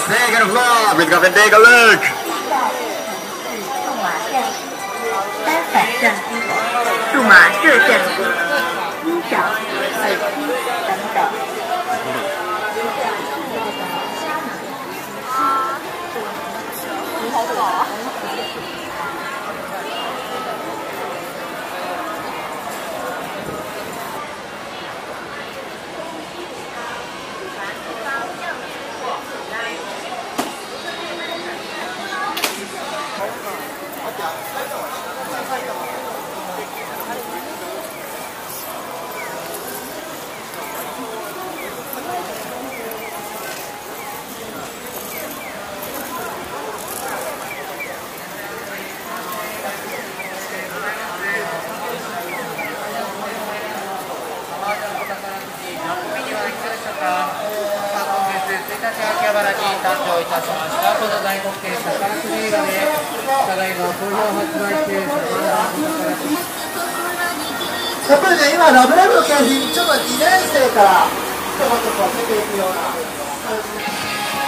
snake on the floor. Please come and take a look. 单反相机、数码摄像机、音响、耳机等等。你好早啊！ 秋葉原に誕生いたしましたこの大国慶宝くじ映画でただいま好評発売中やっぱりね、今ラブライブの景品ちょっと2年生からちょこちょこ出ていくような感じで。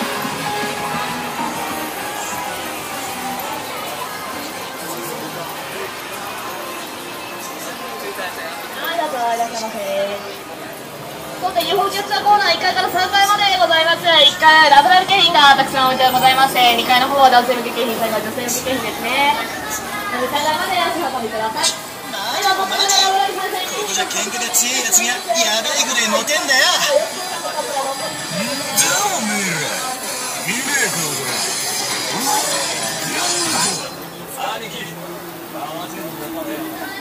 はい、どうぞいらっしゃいませ。当店 UFO キャッチャーコーナー1階から3階までございます。1階はラブライブ景品がたくさん置いてございまして、2階の方は男性向け景品、3階は女性向け景品ですね。3階まで足運びください。では、ここでラブライブ参戦。 ここじゃ喧嘩が強いやつがやべえぐらいモテんだよ。じゃあおめえら見ねえ顔だ。兄貴合わせるんだね。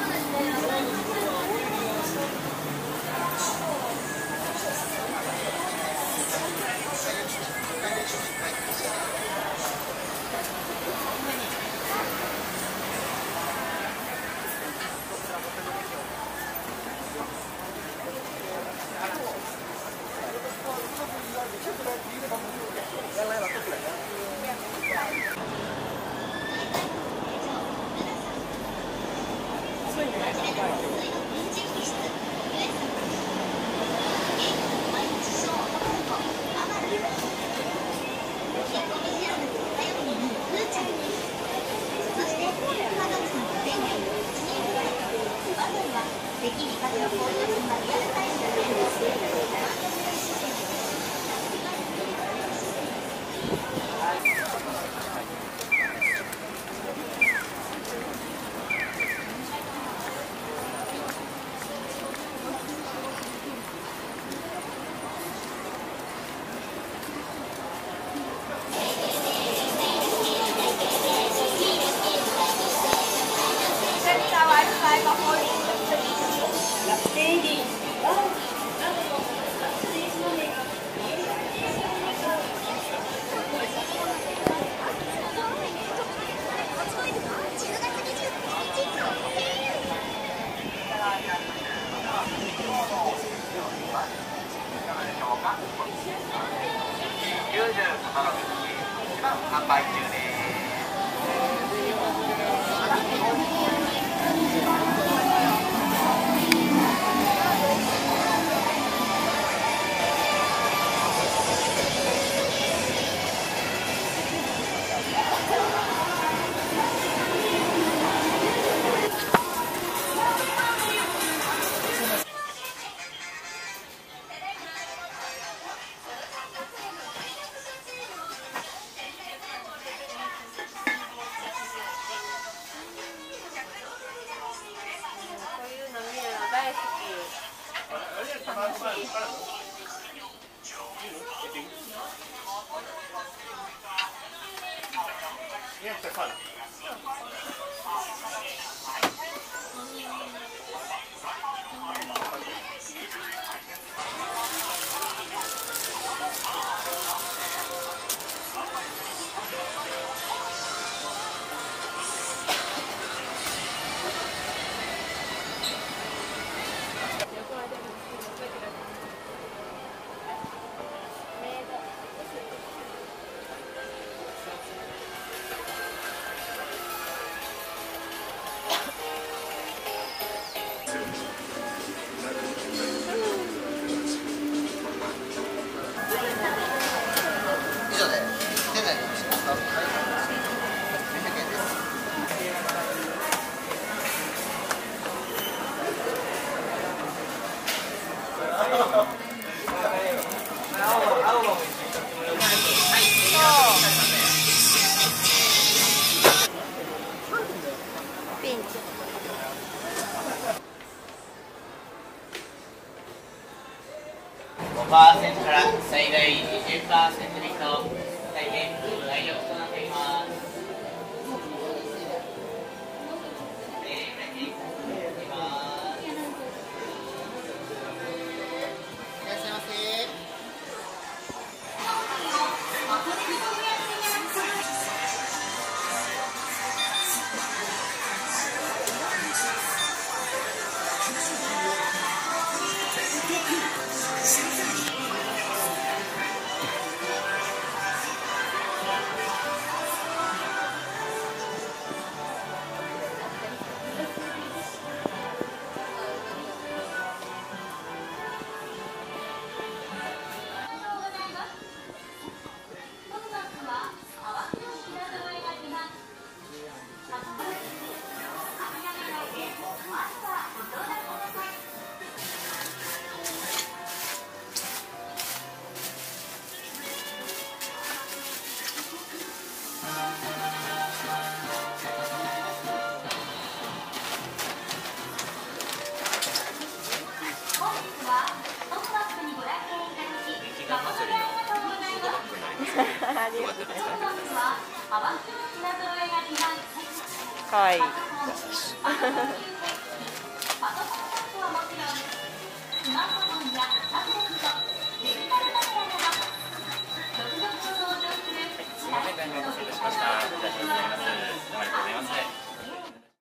販売中です。 5%から最大20%引きと大変ご来力となっています。 かわいい。